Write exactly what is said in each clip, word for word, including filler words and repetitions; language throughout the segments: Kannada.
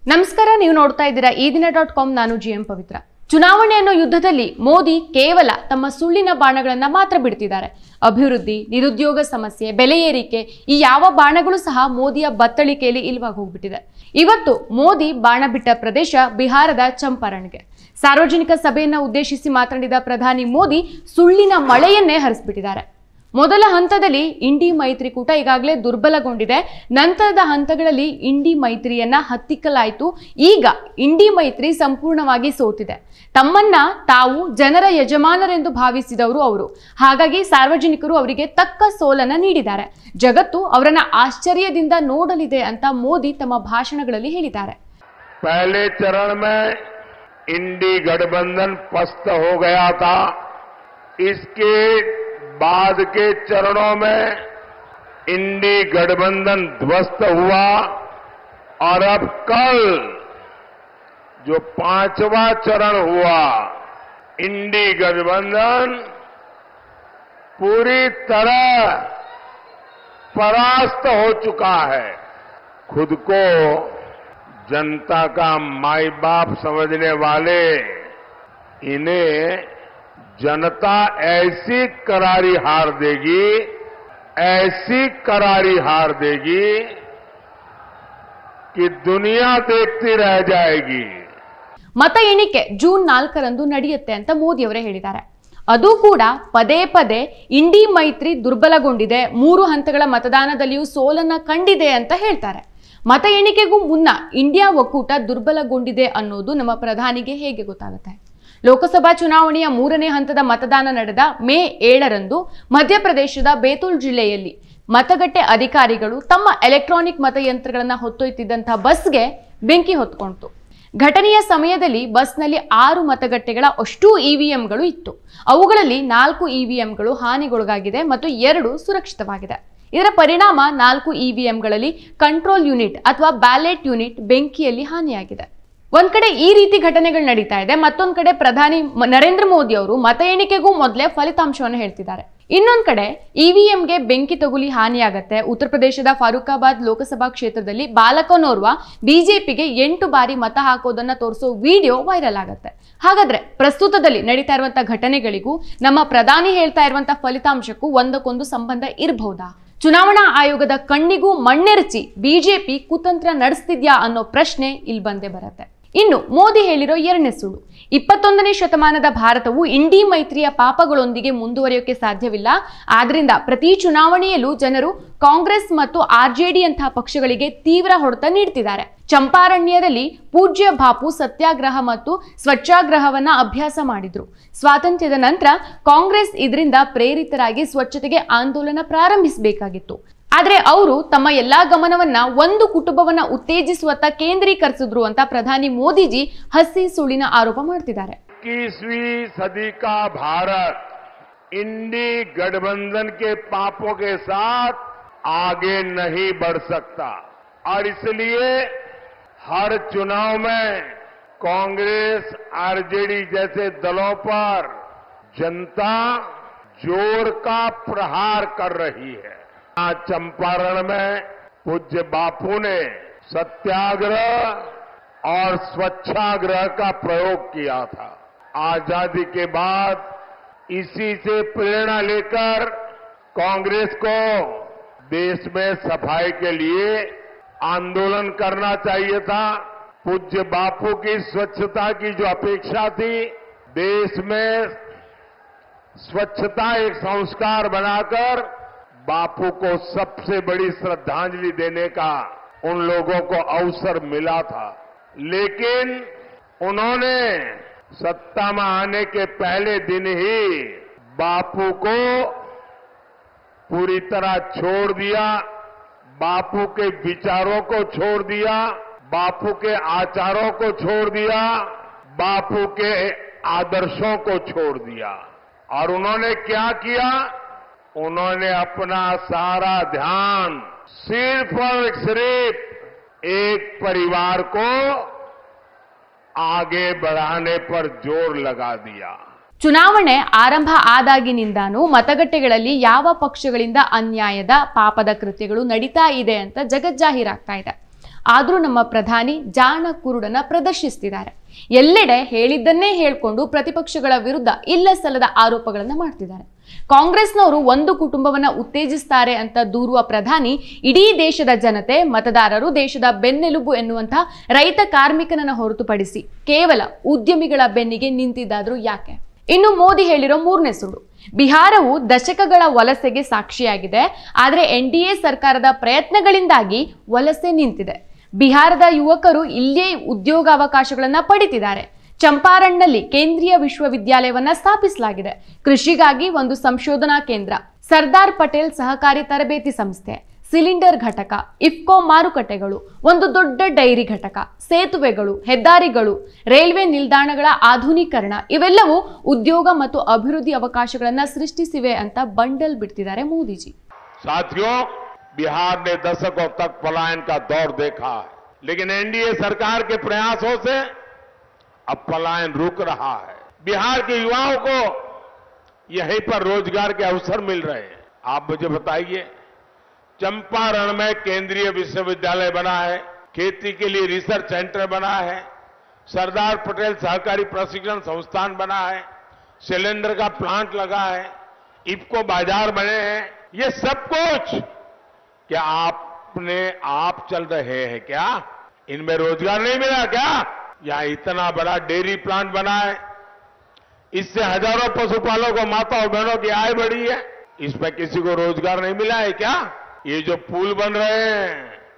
ನಮಸ್ಕಾರ, ನೀವು ನೋಡ್ತಾ ಇದ್ದೀರಾ ಈ ದಿನ ಡಾಟ್ ಕಾಮ್. ನಾನು ಜಿ ಎಂ ಪವಿತ್ರ. ಚುನಾವಣೆ ಅನ್ನೋ ಯುದ್ಧದಲ್ಲಿ ಮೋದಿ ಕೇವಲ ತಮ್ಮ ಸುಳ್ಳಿನ ಬಾಣಗಳನ್ನ ಮಾತ್ರ ಬಿಡ್ತಿದ್ದಾರೆ. ಅಭಿವೃದ್ಧಿ, ನಿರುದ್ಯೋಗ ಸಮಸ್ಯೆ, ಬೆಲೆ ಏರಿಕೆ, ಈ ಯಾವ ಬಾಣಗಳು ಸಹ ಮೋದಿಯ ಬತ್ತಳಿಕೆಯಲ್ಲಿ ಇಲ್ವಾಗಿ ಹೋಗ್ಬಿಟ್ಟಿದೆ. ಇವತ್ತು ಮೋದಿ ಬಾಣ ಬಿಟ್ಟ ಪ್ರದೇಶ ಬಿಹಾರದ ಚಂಪಾರಣ್ಗೆ. ಸಾರ್ವಜನಿಕ ಸಭೆಯನ್ನ ಉದ್ದೇಶಿಸಿ ಮಾತನಾಡಿದ ಪ್ರಧಾನಿ ಮೋದಿ ಸುಳ್ಳಿನ ಮಳೆಯನ್ನೇ ಹರಿಸ್ಬಿಟ್ಟಿದ್ದಾರೆ. ಮೊದಲ ಹಂತದಲ್ಲಿ ಇಂಡಿ ಮೈತ್ರಿಕೂಟ ಈಗಾಗಲೇ ದುರ್ಬಲಗೊಂಡಿದೆ. ನಂತರದ ಹಂತಗಳಲ್ಲಿ ಇಂಡಿ ಮೈತ್ರಿಯನ್ನ ಹತ್ತಿಕ್ಕಲಾಯಿತು. ಈಗ ಇಂಡಿ ಮೈತ್ರಿ ಸಂಪೂರ್ಣವಾಗಿ ಸೋತಿದೆ. ತಮ್ಮನ್ನ ತಾವು ಜನರ ಯಜಮಾನರೆಂದು ಭಾವಿಸಿದವರು ಅವರು. ಹಾಗಾಗಿ ಸಾರ್ವಜನಿಕರು ಅವರಿಗೆ ತಕ್ಕ ಸೋಲನ್ನ ನೀಡಿದ್ದಾರೆ. ಜಗತ್ತು ಅವರನ್ನ ಆಶ್ಚರ್ಯದಿಂದ ನೋಡಲಿದೆ ಅಂತ ಮೋದಿ ತಮ್ಮ ಭಾಷಣಗಳಲ್ಲಿ ಹೇಳಿದ್ದಾರೆ. पहले चरण में इंडी गठबंधन पस्त हो गया था. इसके बाद के चरणों में इंडी गठबंधन ध्वस्त हुआ और अब कल जो पांचवा चरण हुआ, इंडी गठबंधन पूरी तरह परास्त हो चुका है. खुद को जनता का माई बाप समझने वाले इन्हें जनता ऐसी करारी हार देगी, ऐसी करारी हार देगी कि दुनिया देखती रह जाएगी. ಮತ ಎಣಿಕೆ ಜೂನ್ ನಾಲ್ಕರಂದು ನಡೆಯುತ್ತೆ ಅಂತ ಮೋದಿ ಅವರೇ ಹೇಳಿದ್ದಾರೆ. ಅದು ಕೂಡ ಪದೇ ಪದೇ ಇಂಡಿ ಮೈತ್ರಿ ದುರ್ಬಲಗೊಂಡಿದೆ, ಮೂರು ಹಂತಗಳ ಮತದಾನದಲ್ಲಿಯೂ ಸೋಲನ್ನ ಕಂಡಿದೆ ಅಂತ ಹೇಳ್ತಾರೆ. ಮತ ಎಣಿಕೆಗೂ ಮುನ್ನ ಇಂಡಿಯಾ ಒಕ್ಕೂಟ ದುರ್ಬಲಗೊಂಡಿದೆ ಅನ್ನೋದು ನಮ್ಮ ಪ್ರಧಾನಿಗೆ ಹೇಗೆ ಗೊತ್ತಾಗುತ್ತೆ? ಲೋಕಸಭಾ ಚುನಾವಣೆಯ ಮೂರನೇ ಹಂತದ ಮತದಾನ ನಡೆದ ಮೇ ಏಳರಂದು ಮಧ್ಯಪ್ರದೇಶದ ಬೇತುಲ್ ಜಿಲ್ಲೆಯಲ್ಲಿ ಮತಗಟ್ಟೆ ಅಧಿಕಾರಿಗಳು ತಮ್ಮ ಎಲೆಕ್ಟ್ರಾನಿಕ್ ಮತಯಂತ್ರಗಳನ್ನ ಹೊತ್ತೊಯ್ತಿದ್ದಂತಹ ಬಸ್ಗೆ ಬೆಂಕಿ ಹೊತ್ಕೊಂಡಿತು. ಘಟನೆಯ ಸಮಯದಲ್ಲಿ ಬಸ್ನಲ್ಲಿ ಆರು ಮತಗಟ್ಟೆಗಳ ಅಷ್ಟೂ ಇವಿಎಂಗಳು ಇತ್ತು. ಅವುಗಳಲ್ಲಿ ನಾಲ್ಕು ಇವಿಎಂಗಳು ಹಾನಿಗೊಳಗಾಗಿದೆ ಮತ್ತು ಎರಡು ಸುರಕ್ಷಿತವಾಗಿದೆ. ಇದರ ಪರಿಣಾಮ ನಾಲ್ಕು ಇವಿಎಂಗಳಲ್ಲಿ ಕಂಟ್ರೋಲ್ ಯೂನಿಟ್ ಅಥವಾ ಬ್ಯಾಲೆಟ್ ಯೂನಿಟ್ ಬೆಂಕಿಯಲ್ಲಿ ಹಾನಿಯಾಗಿದೆ. ಒಂದ್ ಕಡೆ ಈ ರೀತಿ ಘಟನೆಗಳು ನಡೀತಾ ಇದೆ, ಮತ್ತೊಂದ್ ಕಡೆ ಪ್ರಧಾನಿ ನರೇಂದ್ರ ಮೋದಿ ಅವರು ಮತ ಎಣಿಕೆಗೂ ಮೊದಲೇ ಫಲಿತಾಂಶವನ್ನು ಹೇಳ್ತಿದ್ದಾರೆ. ಇನ್ನೊಂದ್ ಕಡೆ ಇವಿಎಂಗೆ ಬೆಂಕಿ ತಗುಲಿ ಹಾನಿಯಾಗತ್ತೆ. ಉತ್ತರ ಪ್ರದೇಶದ ಫಾರೂಕಾಬಾದ್ ಲೋಕಸಭಾ ಕ್ಷೇತ್ರದಲ್ಲಿ ಬಾಲಕನೋರ್ವ ಬಿಜೆಪಿಗೆ ಎಂಟು ಬಾರಿ ಮತ ಹಾಕೋದನ್ನ ತೋರಿಸೋ ವಿಡಿಯೋ ವೈರಲ್ ಆಗತ್ತೆ. ಹಾಗಾದ್ರೆ ಪ್ರಸ್ತುತದಲ್ಲಿ ನಡೀತಾ ಇರುವಂತಹ ಘಟನೆಗಳಿಗೂ ನಮ್ಮ ಪ್ರಧಾನಿ ಹೇಳ್ತಾ ಇರುವಂತಹ ಫಲಿತಾಂಶಕ್ಕೂ ಒಂದಕ್ಕೊಂದು ಸಂಬಂಧ ಇರಬಹುದಾ? ಚುನಾವಣಾ ಆಯೋಗದ ಕಣ್ಣಿಗೂ ಮಣ್ಣೆರಚಿ ಬಿಜೆಪಿ ಕುತಂತ್ರ ನಡೆಸ್ತಿದ್ಯಾ ಅನ್ನೋ ಪ್ರಶ್ನೆ ಇಲ್ಲಿ ಬಂದೇ ಬರುತ್ತೆ. ಇನ್ನು ಮೋದಿ ಹೇಳಿರೋ ಎರಡನೇ ಸುಳ್ಳು, ಇಪ್ಪತ್ತೊಂದನೇ ಶತಮಾನದ ಭಾರತವು ಇಂಡಿ ಮೈತ್ರಿಯ ಪಾಪಗಳೊಂದಿಗೆ ಮುಂದುವರಿಯೋಕೆ ಸಾಧ್ಯವಿಲ್ಲ. ಆದ್ರಿಂದ ಪ್ರತಿ ಚುನಾವಣೆಯಲ್ಲೂ ಜನರು ಕಾಂಗ್ರೆಸ್ ಮತ್ತು ಆರ್ಜೆಡಿ ಅಂತಹ ಪಕ್ಷಗಳಿಗೆ ತೀವ್ರ ಹೊಡೆತ ನೀಡ್ತಿದ್ದಾರೆ. ಚಂಪಾರಣ್ಯದಲ್ಲಿ ಪೂಜ್ಯ ಬಾಪು ಸತ್ಯಾಗ್ರಹ ಮತ್ತು ಸ್ವಚ್ಛಾಗ್ರಹವನ್ನ ಅಭ್ಯಾಸ ಮಾಡಿದ್ರು. ಸ್ವಾತಂತ್ರ್ಯದ ನಂತರ ಕಾಂಗ್ರೆಸ್ ಇದರಿಂದ ಪ್ರೇರಿತರಾಗಿ ಸ್ವಚ್ಛತೆಗೆ ಆಂದೋಲನ ಪ್ರಾರಂಭಿಸಬೇಕಾಗಿತ್ತು. ಆದ್ರೆ ಅವರು ತಮ್ಮ ಎಲ್ಲಾ ಗಮನವನ್ನ ಒಂದು ಕುಟುಂಬವನ್ನ ಉತ್ತೇಜಿಸುವತ್ತ ಕೇಂದ್ರೀಕರಿಸಿದ್ರು ಅಂತ ಪ್ರಧಾನಿ ಮೋದಿಜಿ ಹಸಿ ಸುಳ್ಳಿನ ಆರೋಪ ಮಾಡ್ತಿದ್ದಾರೆ. इक्कीसवीं सदी का भारत इंडी गठबंधन के पापों के साथ आगे नहीं बढ़ सकता और इसलिए हर चुनाव में कांग्रेस, आरजेडी जैसे दलों पर जनता जोर का प्रहार कर रही है. चंपारण में पूज्य बापू ने सत्याग्रह और स्वच्छाग्रह का प्रयोग किया था. आजादी के बाद इसी से प्रेरणा लेकर कांग्रेस को देश में सफाई के लिए आंदोलन करना चाहिए था. पूज्य बापू की स्वच्छता की जो अपेक्षा थी, देश में स्वच्छता एक संस्कार बनाकर बापू को सबसे बड़ी श्रद्धांजलि देने का उन लोगों को अवसर मिला था. लेकिन उन्होंने सत्ता में आने के पहले दिन ही बापू को पूरी तरह छोड़ दिया, बापू के विचारों को छोड़ दिया, बापू के आचारों को छोड़ दिया, बापू के आदर्शों को छोड़ दिया. और उन्होंने क्या किया? उन्होंने अपना सारा ध्यान सिर्फ और सिर्फ एक परिवार को आगे बढ़ाने पर जोर लगा दिया. ಚುನಾವಣೆ ಆರಂಭ ಆದಾಗಿನಿಂದಾನು ಮತಗಟ್ಟೆಗಳಲ್ಲಿ ಯಾವ ಪಕ್ಷಗಳಿಂದ ಅನ್ಯಾಯದ ಪಾಪದ ಕೃತ್ಯಗಳು ನಡೀತಾ ಇದೆ ಅಂತ ಜಗಜ್ಜಾಹೀರಾಗ್ತಾ ಇದೆ. ಆದರೂ ನಮ್ಮ ಪ್ರಧಾನಿ ಜಾಣ ಕುರುಡನ ಪ್ರದರ್ಶಿಸ್ತಿದ್ದಾರೆ. ಎಲ್ಲೆಡೆ ಹೇಳಿದ್ದನ್ನೇ ಹೇಳ್ಕೊಂಡು ಪ್ರತಿಪಕ್ಷಗಳ ವಿರುದ್ಧ ಇಲ್ಲ ಸಲ್ಲದ ಆರೋಪಗಳನ್ನು ಮಾಡ್ತಿದ್ದಾರೆ. ಕಾಂಗ್ರೆಸ್ನವರು ಒಂದು ಕುಟುಂಬವನ್ನ ಉತ್ತೇಜಿಸ್ತಾರೆ ಅಂತ ದೂರುವ ಪ್ರಧಾನಿ ಇಡೀ ದೇಶದ ಜನತೆ, ಮತದಾರರು, ದೇಶದ ಬೆನ್ನೆಲುಬು ಎನ್ನುವಂತಹ ರೈತ ಕಾರ್ಮಿಕನನ್ನ ಹೊರತುಪಡಿಸಿ ಕೇವಲ ಉದ್ಯಮಿಗಳ ಬೆನ್ನಿಗೆ ನಿಂತಿದ್ದಾದ್ರೂ ಯಾಕೆ? ಇನ್ನು ಮೋದಿ ಹೇಳಿರೋ ಮೂರನೇ ಸುಳ್ಳು. ಬಿಹಾರವು ದಶಕಗಳ ವಲಸೆಗೆ ಸಾಕ್ಷಿಯಾಗಿದೆ, ಆದರೆ ಎನ್ ಡಿ ಎ ಸರ್ಕಾರದ ಪ್ರಯತ್ನಗಳಿಂದಾಗಿ ವಲಸೆ ನಿಂತಿದೆ. ಬಿಹಾರದ ಯುವಕರು ಇಲ್ಲೇ ಉದ್ಯೋಗಾವಕಾಶಗಳನ್ನ ಪಡಿತಿದ್ದಾರೆ. ಚಂಪಾರಣ್ನಲ್ಲಿ ಕೇಂದ್ರೀಯ ವಿಶ್ವವಿದ್ಯಾಲಯವನ್ನ ಸ್ಥಾಪಿಸಲಾಗಿದೆ. ಕೃಷಿಗಾಗಿ ಒಂದು ಸಂಶೋಧನಾ ಕೇಂದ್ರ, ಸರ್ದಾರ್ ಪಟೇಲ್ ಸಹಕಾರಿ ತರಬೇತಿ ಸಂಸ್ಥೆ, ಸಿಲಿಂಡರ್ ಘಟಕ, ಇಫ್ಕೋ ಮಾರುಕಟ್ಟೆಗಳು, ಒಂದು ದೊಡ್ಡ ಡೈರಿ ಘಟಕ, ಸೇತುವೆಗಳು, ಹೆದ್ದಾರಿಗಳು, ರೈಲ್ವೆ ನಿಲ್ದಾಣಗಳ ಆಧುನೀಕರಣ ಇವೆಲ್ಲವೂ ಉದ್ಯೋಗ ಮತ್ತು ಅಭಿವೃದ್ಧಿ ಅವಕಾಶಗಳನ್ನ ಸೃಷ್ಟಿಸಿವೆ ಅಂತ ಬಂಡಲ್ ಬಿಡ್ತಿದ್ದಾರೆ ಮೋದಿಜಿ. साथियों, बिहार ने दशकों तक पलायन का दौर देखा है, लेकिन एन डी ए सरकार के प्रयासों से अब पलायन रुक रहा है. बिहार के युवाओं को यहीं पर रोजगार के अवसर मिल रहे हैं. आप मुझे बताइए, चंपारण में केंद्रीय विश्वविद्यालय बना है, खेती के लिए रिसर्च सेंटर बना है, सरदार पटेल सहकारी प्रशिक्षण संस्थान बना है, सिलेंडर का प्लांट लगा है, इफको बाजार बने हैं. ये सब कुछ क्या आपने आप चल रहे हैं क्या? इनमें रोजगार नहीं मिला क्या? या इतना बड़ा डेयरी प्लांट बना है, इससे हजारों पशुपालकों, माताओं बहनों की आय बढ़ी है, इसमें किसी को रोजगार नहीं मिला है क्या? ये जो पुल बन रहे हैं,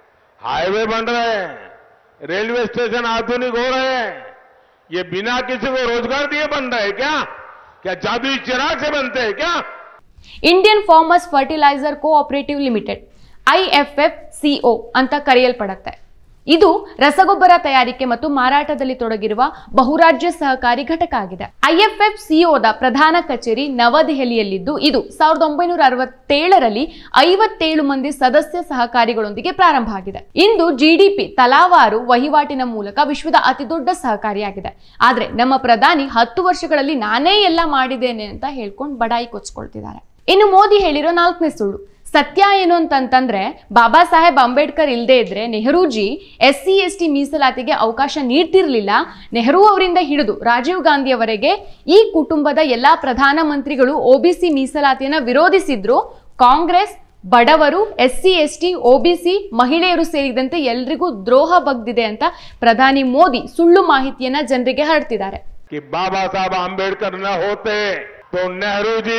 हाईवे बन रहे हैं, रेलवे स्टेशन आधुनिक हो रहे हैं, ये बिना किसी को रोजगार दिए बन रहे हैं क्या? क्या जादुई चिराग से बनते हैं क्या? Indian farmers fertiliser cooperative limited I F F C O ಅಂತ ಕರೆಯಲ್ಪಡುತ್ತೆ. ಇದು ರಸಗೊಬ್ಬರ ತಯಾರಿಕೆ ಮತ್ತು ಮಾರಾಟದಲ್ಲಿ ತೊಡಗಿರುವ ಬಹುರಾಜ್ಯ ಸಹಕಾರಿ ಘಟಕ ಆಗಿದೆ. I F F C O ದ ಪ್ರಧಾನ ಕಚೇರಿ ನವದೆಹಲಿಯಲ್ಲಿದ್ದು, ಇದು ಸಾವಿರದ ಒಂಬೈನೂರ ಅರವತ್ತೇಳರಲ್ಲಿ ಐವತ್ತೇಳು ಮಂದಿ ಸದಸ್ಯ ಸಹಕಾರಿಗಳೊಂದಿಗೆ ಪ್ರಾರಂಭ ಆಗಿದೆ. ಇಂದು ಜಿಡಿಪಿ ತಲಾವಾರು ವಹಿವಾಟಿನ ಮೂಲಕ ವಿಶ್ವದ ಅತಿದೊಡ್ಡ ಸಹಕಾರಿಯಾಗಿದೆ. ಆದ್ರೆ ನಮ್ಮ ಪ್ರಧಾನಿ ಹತ್ತು ವರ್ಷಗಳಲ್ಲಿ ನಾನೇ ಎಲ್ಲ ಮಾಡಿದ್ದೇನೆ ಅಂತ ಹೇಳ್ಕೊಂಡು ಬಡಾಯಿ ಕೊಚ್ಕೊಳ್ತಿದ್ದಾರೆ. ಇನ್ನು ಮೋದಿ ಹೇಳಿರೋ ನಾಲ್ಕನೇ ಸುಳ್ಳು. ಸತ್ಯ ಏನು ಅಂತಂತಂದ್ರೆ, ಬಾಬಾ ಸಾಹೇಬ್ ಅಂಬೇಡ್ಕರ್ ಇಲ್ಲದೆ ಇದ್ರೆ Nehruji S C S T ಮೀಸಲಾತಿಗೆ ಅವಕಾಶ ನೀಡ್ತಿರ್ಲಿಲ್ಲ. ನೆಹರು ಅವರಿಂದ ಹಿಡಿದು ರಾಜೀವ್ ಗಾಂಧಿಯವರೆಗೆ ಈ ಕುಟುಂಬದ ಎಲ್ಲಾ ಪ್ರಧಾನ ಮಂತ್ರಿಗಳು ಒಬಿಸಿ ಮೀಸಲಾತಿಯನ್ನ ವಿರೋಧಿಸಿದ್ರು. ಕಾಂಗ್ರೆಸ್ ಬಡವರು, S C S T, OBC, ಮಹಿಳೆಯರು ಸೇರಿದಂತೆ ಎಲ್ರಿಗೂ ದ್ರೋಹ ಬಗ್ದಿದೆ ಅಂತ ಪ್ರಧಾನಿ ಮೋದಿ ಸುಳ್ಳು ಮಾಹಿತಿಯನ್ನ ಜನರಿಗೆ ಹರಡ್ತಿದ್ದಾರೆ. ಬಾಬಾ ಸಾಹೇಬ್ ಅಂಬೇಡ್ಕರ್ ನ ಹೋತೆ तो Nehru ji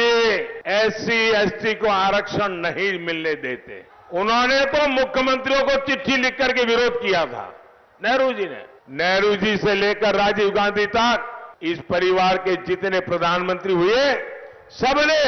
S C S T को आरक्षण नहीं मिलने देते. उन्होंने तो मुख्यमंत्रियों को चिट्ठी लिख करके विरोध किया था. नेहरू जी ने नेहरू जी से लेकर राजीव गांधी तक इस परिवार के जितने प्रधानमंत्री हुए, सबने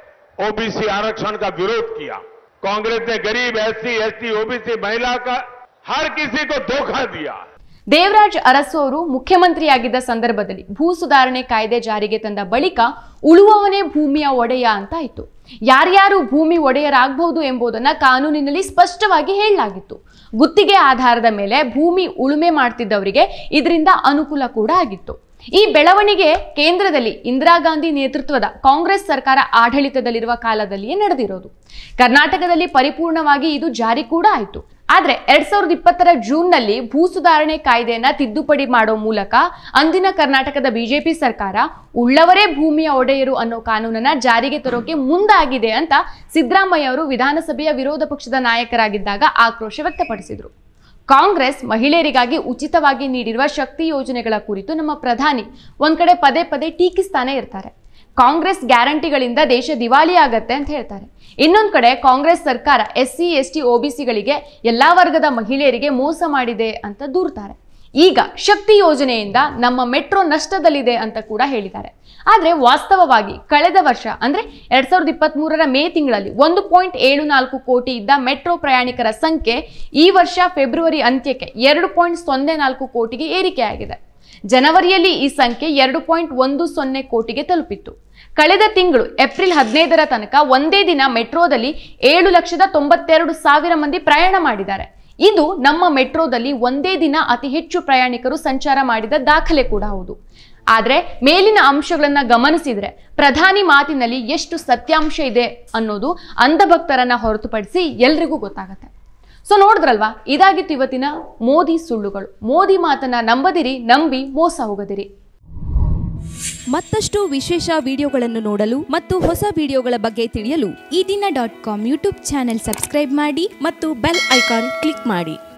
ओबीसी आरक्षण का विरोध किया. कांग्रेस ने गरीब, S C S T, OBC, महिला का हर किसी को धोखा दिया. ದೇವರಾಜ್ ಅರಸು ಅವರು ಮುಖ್ಯಮಂತ್ರಿಯಾಗಿದ್ದ ಸಂದರ್ಭದಲ್ಲಿ ಭೂ ಸುಧಾರಣೆ ಕಾಯ್ದೆ ಜಾರಿಗೆ ತಂದ ಬಳಿಕ ಉಳುವವನೇ ಭೂಮಿಯ ಒಡೆಯ ಅಂತ ಆಯ್ತು. ಯಾರ್ಯಾರು ಭೂಮಿ ಒಡೆಯರಾಗಬಹುದು ಎಂಬುದನ್ನ ಕಾನೂನಿನಲ್ಲಿ ಸ್ಪಷ್ಟವಾಗಿ ಹೇಳಲಾಗಿತ್ತು. ಗುತ್ತಿಗೆ ಆಧಾರದ ಮೇಲೆ ಭೂಮಿ ಉಳುಮೆ ಮಾಡ್ತಿದ್ದವರಿಗೆ ಇದರಿಂದ ಅನುಕೂಲ ಕೂಡ ಆಗಿತ್ತು. ಈ ಬೆಳವಣಿಗೆ ಕೇಂದ್ರದಲ್ಲಿ ಇಂದಿರಾ ಗಾಂಧಿ ನೇತೃತ್ವದ ಕಾಂಗ್ರೆಸ್ ಸರ್ಕಾರ ಆಡಳಿತದಲ್ಲಿರುವ ಕಾಲದಲ್ಲಿಯೇ ನಡೆದಿರೋದು. ಕರ್ನಾಟಕದಲ್ಲಿ ಪರಿಪೂರ್ಣವಾಗಿ ಇದು ಜಾರಿ ಕೂಡ ಆಯಿತು. ಆದ್ರೆ ಎರಡ್ ಸಾವಿರದ ಇಪ್ಪತ್ತರ ಜೂನ್ ನಲ್ಲಿ ಭೂ ಸುಧಾರಣೆ ಕಾಯ್ದೆಯನ್ನ ತಿದ್ದುಪಡಿ ಮಾಡೋ ಮೂಲಕ ಅಂದಿನ ಕರ್ನಾಟಕದ ಬಿಜೆಪಿ ಸರ್ಕಾರ ಉಳ್ಳವರೇ ಭೂಮಿಯ ಒಡೆಯರು ಅನ್ನೋ ಕಾನೂನನ್ನ ಜಾರಿಗೆ ತರೋಕೆ ಮುಂದಾಗಿದೆ ಅಂತ ಸಿದ್ದರಾಮಯ್ಯ ಅವರು ವಿಧಾನಸಭೆಯ ವಿರೋಧ ಪಕ್ಷದ ನಾಯಕರಾಗಿದ್ದಾಗ ಆಕ್ರೋಶ ವ್ಯಕ್ತಪಡಿಸಿದ್ರು. ಕಾಂಗ್ರೆಸ್ ಮಹಿಳೆಯರಿಗಾಗಿ ಉಚಿತವಾಗಿ ನೀಡಿರುವ ಶಕ್ತಿ ಯೋಜನೆಗಳ ಕುರಿತು ನಮ್ಮ ಪ್ರಧಾನಿ ಒಂದ್ ಕಡೆ ಪದೇ ಪದೇ ಟೀಕಿಸ್ತಾನೆ ಇರ್ತಾರೆ. ಕಾಂಗ್ರೆಸ್ ಗ್ಯಾರಂಟಿಗಳಿಂದ ದೇಶ ದಿವಾಳಿ ಆಗತ್ತೆ ಅಂತ ಹೇಳ್ತಾರೆ. ಇನ್ನೊಂದ್ ಕಡೆ ಕಾಂಗ್ರೆಸ್ ಸರ್ಕಾರ ಎಸ್ ಸಿ ಎಸ್ ಟಿ ಒಬಿಸಿಗಳಿಗೆ ಎಲ್ಲಾ ವರ್ಗದ ಮಹಿಳೆಯರಿಗೆ ಮೋಸ ಮಾಡಿದೆ ಅಂತ ದೂರ್ತಾರೆ. ಈಗ ಶಕ್ತಿ ಯೋಜನೆಯಿಂದ ನಮ್ಮ ಮೆಟ್ರೋ ನಷ್ಟದಲ್ಲಿದೆ ಅಂತ ಕೂಡ ಹೇಳಿದ್ದಾರೆ. ಆದ್ರೆ ವಾಸ್ತವವಾಗಿ ಕಳೆದ ವರ್ಷ ಅಂದ್ರೆ ಎರಡ್ ಸಾವಿರದ ಇಪ್ಪತ್ತ್ ಮೂರರ ಮೇ ತಿಂಗಳಲ್ಲಿ ಒಂದು ಪಾಯಿಂಟ್ ಏಳು ನಾಲ್ಕು ಕೋಟಿ ಇದ್ದ ಮೆಟ್ರೋ ಪ್ರಯಾಣಿಕರ ಸಂಖ್ಯೆ ಈ ವರ್ಷ ಫೆಬ್ರವರಿ ಅಂತ್ಯಕ್ಕೆ ಎರಡು ಪಾಯಿಂಟ್ ಸೊನ್ನೆ ನಾಲ್ಕು ಕೋಟಿಗೆ ಏರಿಕೆಯಾಗಿದೆ. ಜನವರಿಯಲ್ಲಿ ಈ ಸಂಖ್ಯೆ ಎರಡು ಪಾಯಿಂಟ್ ಒಂದು ಸೊನ್ನೆ ಕೋಟಿಗೆ ತಲುಪಿತ್ತು. ಕಳೆದ ತಿಂಗಳು ಏಪ್ರಿಲ್ ಹದಿನೈದರ ತನಕ ಒಂದೇ ದಿನ ಮೆಟ್ರೋದಲ್ಲಿ ಏಳು ಲಕ್ಷದ ತೊಂಬತ್ತೆರಡು ಸಾವಿರ ಮಂದಿ ಪ್ರಯಾಣ ಮಾಡಿದ್ದಾರೆ. ಇದು ನಮ್ಮ ಮೆಟ್ರೋದಲ್ಲಿ ಒಂದೇ ದಿನ ಅತಿ ಹೆಚ್ಚು ಪ್ರಯಾಣಿಕರು ಸಂಚಾರ ಮಾಡಿದ ದಾಖಲೆ ಕೂಡ ಹೌದು. ಆದ್ರೆ ಮೇಲಿನ ಅಂಶಗಳನ್ನ ಗಮನಿಸಿದ್ರೆ ಪ್ರಧಾನಿ ಮಾತಿನಲ್ಲಿ ಎಷ್ಟು ಸತ್ಯಾಂಶ ಇದೆ ಅನ್ನೋದು ಅಂಧಭಕ್ತರನ್ನ ಹೊರತುಪಡಿಸಿ ಎಲ್ರಿಗೂ ಗೊತ್ತಾಗತ್ತೆ. ಸೊ ನೋಡಿದ್ರಲ್ವಾ, ಇದಾಗಿತ್ತು ಇವತ್ತಿನ ಮೋದಿ ಸುಳ್ಳುಗಳು. ಮೋದಿ ಮಾತನ್ನ ನಂಬದಿರಿ, ನಂಬಿ ಮೋಸ ಹೋಗದಿರಿ. ಮತ್ತಷ್ಟು ವಿಶೇಷ ವಿಡಿಯೋಗಳನ್ನು ನೋಡಲು ಮತ್ತು ಹೊಸ ವಿಡಿಯೋಗಳ ಬಗ್ಗೆ ತಿಳಿಯಲು Eedina dot com YouTube channel subscribe ಮಾಡಿ ಮತ್ತು ಬೆಲ್ ಐಕಾನ್ ಕ್ಲಿಕ್ ಮಾಡಿ.